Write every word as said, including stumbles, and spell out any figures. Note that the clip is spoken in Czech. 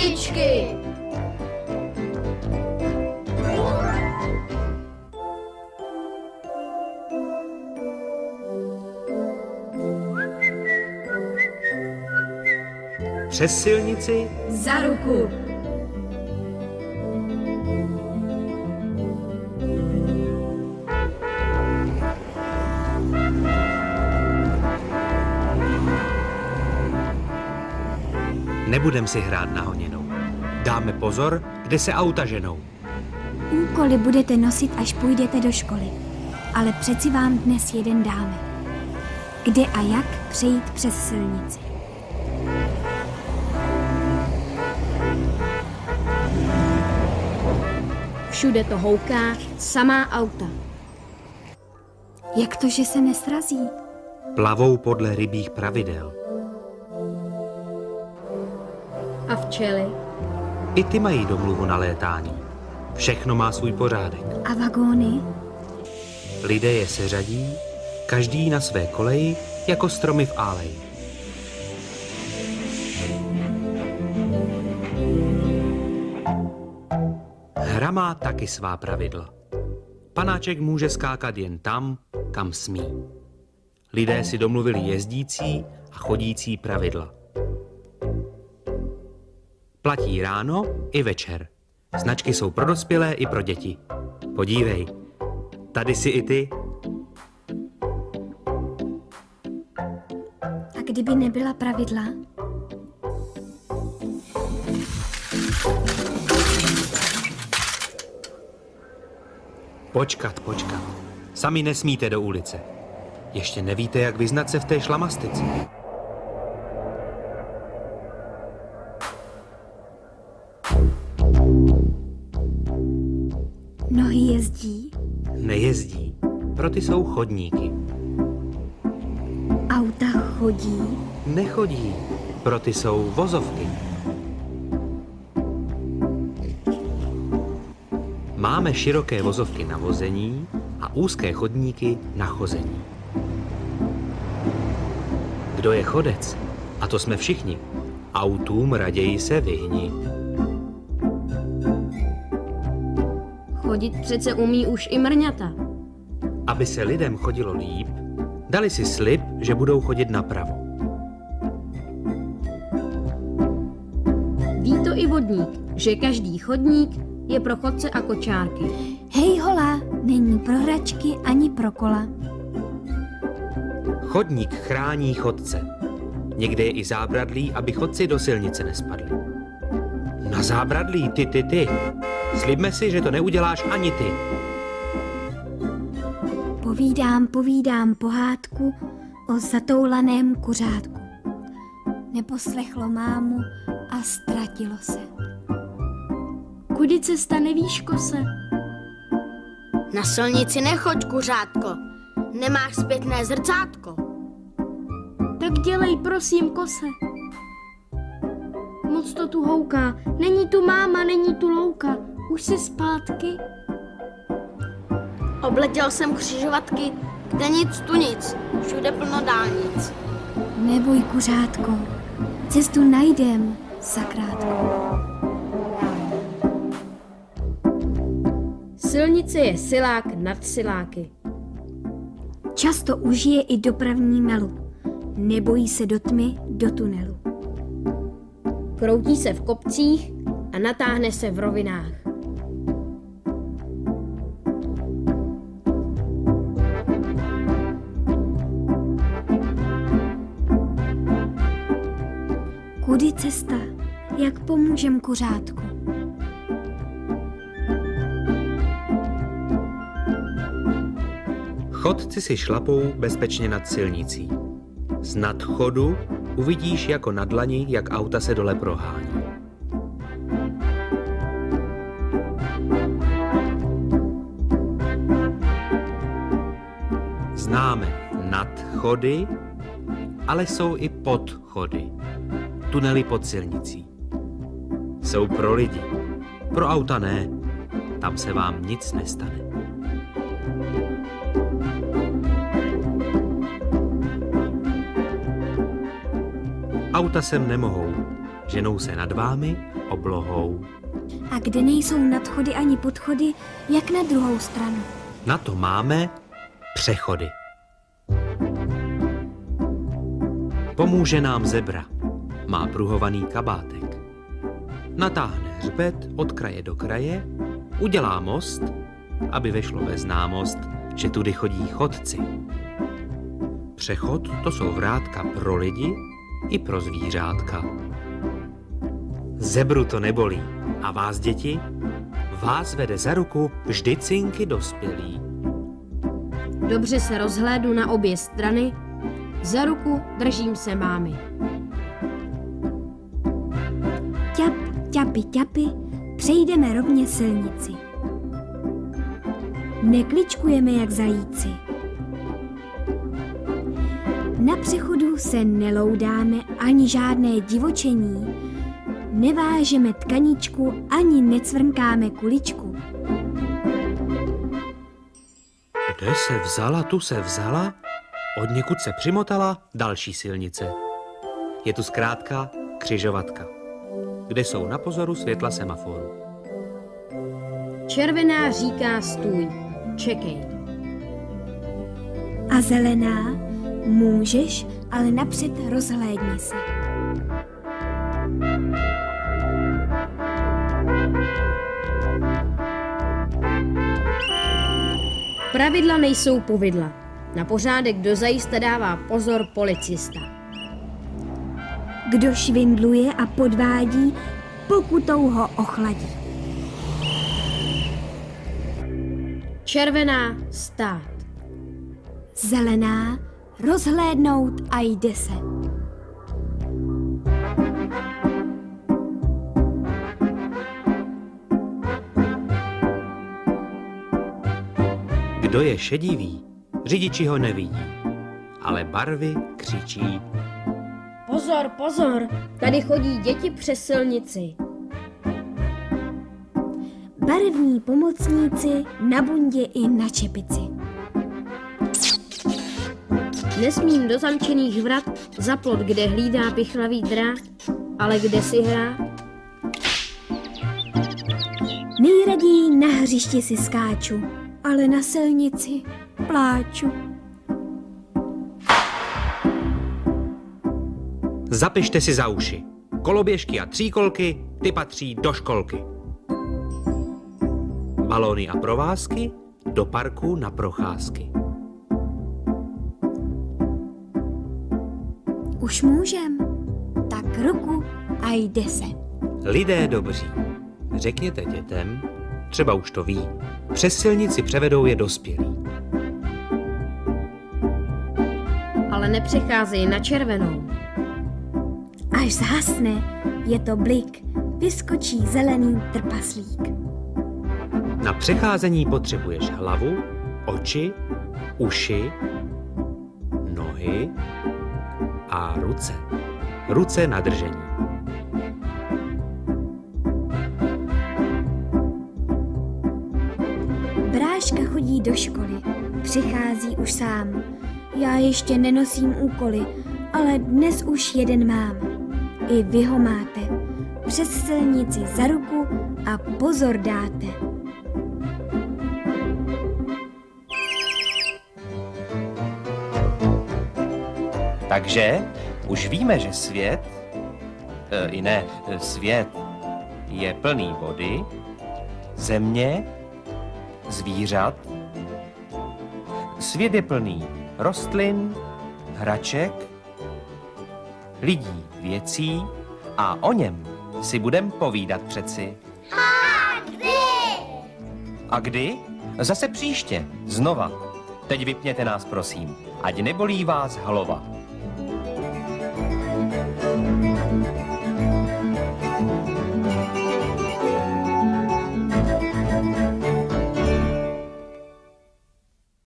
Pohodičky! Přes silnici za ruku. Nebudem si hrát na honěnou. Dáme pozor, kde se auta ženou. Úkoly budete nosit, až půjdete do školy. Ale přeci vám dnes jeden dáme. Kde a jak přejít přes silnici. Všude to houká, samá auta. Jak to, že se nesrazí? Plavou podle rybích pravidel. A včely? I ty mají domluvu na létání. Všechno má svůj pořádek. A vagóny? Lidé je seřadí, každý na své koleji, jako stromy v áleji. Hra má taky svá pravidla. Panáček může skákat jen tam, kam smí. Lidé si domluvili jezdící a chodící pravidla. Platí ráno i večer. Značky jsou pro dospělé i pro děti. Podívej, tady si i ty. A kdyby nebyla pravidla? Počkat, počkat. Sami nesmíte do ulice. Ještě nevíte, jak vyznat se v té šlamastici. Nohy jezdí? Nejezdí. Pro ty jsou chodníky. Auta chodí? Nechodí. Pro ty jsou vozovky. Máme široké vozovky na vození a úzké chodníky na chození. Kdo je chodec, a to jsme všichni, autům raději se vyhni. Chodit přece umí už i mrňata. Aby se lidem chodilo líp, dali si slib, že budou chodit napravo. Ví to i vodník, že každý chodník je pro chodce a kočárky. Hej hola, není pro hračky ani pro kola. Chodník chrání chodce. Někde je i zábradlí, aby chodci do silnice nespadli. Na zábradlí, ty, ty, ty. Slibme si, že to neuděláš ani ty. Povídám, povídám pohádku o zatoulaném kuřátku. Neposlechlo mámu a ztratilo se. Kudy cesta nevíš, kose? Na silnici nechoď, kuřátko. Nemáš zpětné zrcátko. Tak dělej, prosím, kose. Moc to tu houká. Není tu máma, není tu louka. Už jsi zpátky? Obletěl jsem křižovatky, kde nic tu nic. Všude plno dálnic. Neboj, kuřátko. Cestu najdem, sakrátko. Silnice je silák nad siláky. Často užije i dopravní melu. Nebojí se do tmy, do tunelu. Kroutí se v kopcích a natáhne se v rovinách. Kudy cesta? Jak pomůžem kuřátku? Chodci si šlapou bezpečně nad silnicí. Z nadchodu uvidíš jako na dlani, jak auta se dole prohání. Známe nadchody, ale jsou i podchody. Tunely pod silnicí. Jsou pro lidi. Pro auta ne. Tam se vám nic nestane. Auta sem nemohou. ženou se nad vámi oblohou. A kde nejsou nadchody ani podchody, jak na druhou stranu? Na to máme přechody. Pomůže nám zebra. Má pruhovaný kabátek. Natáhne hřbet od kraje do kraje, udělá most, aby vešlo ve známost, že tudy chodí chodci. Přechod to jsou vrátka pro lidi i pro zvířátka. Zebru to nebolí. A vás, děti? Vás vede za ruku vždy cinky dospělý. Dobře se rozhlédnu na obě strany, za ruku držím se mámy. Ťap, ťapy, ťapy, přejdeme rovně silnici. Nekličkujeme jak zajíci. Na přechodu se neloudáme ani žádné divočení, nevážeme tkaničku ani necvrnkáme kuličku. Kde se vzala, tu se vzala, od někud se přimotala další silnice. Je tu zkrátka křižovatka, kde jsou na pozoru světla semaforu. Červená říká stůj, čekej. A zelená, můžeš, ale napřed rozhlédni se. Pravidla nejsou povidla. Na pořádek dozajista dává pozor policista. Kdo švindluje a podvádí, pokutou ho ochladí. Červená stát. Zelená rozhlédnout a jde se. Kdo je šedivý, řidiči ho nevidí, ale barvy křičí. Pozor, pozor, tady chodí děti přes silnici. Barevní pomocníci na bundě i na čepici. Nesmím do zamčených vrat za plot, kde hlídá pichlavý drát, ale kde si hrát? Nejraději na hřišti si skáču, ale na silnici pláču. Zapište si za uši. Koloběžky a tříkolky, ty patří do školky. Balóny a provázky do parku na procházky. Už můžem, tak ruku a jde se. Lidé dobří, řekněte dětem, třeba už to ví, přes silnici převedou je dospělí. Ale nepřecházejí na červenou. Až zhasne, je to blik, vyskočí zelený trpaslík. Na přecházení potřebuješ hlavu, oči, uši, nohy a ruce. Ruce na držení. Bráška chodí do školy, přichází už sám. Já ještě nenosím úkoly, ale dnes už jeden mám. I vy ho máte. Přes silnici za ruku a pozor dáte. Takže už víme, že svět, e, i ne, svět je plný vody, země, zvířat. Svět je plný rostlin, hraček, lidí, věcí a o něm si budem povídat přeci. A kdy? A kdy? Zase příště, znova. Teď vypněte nás, prosím, ať nebolí vás hlava.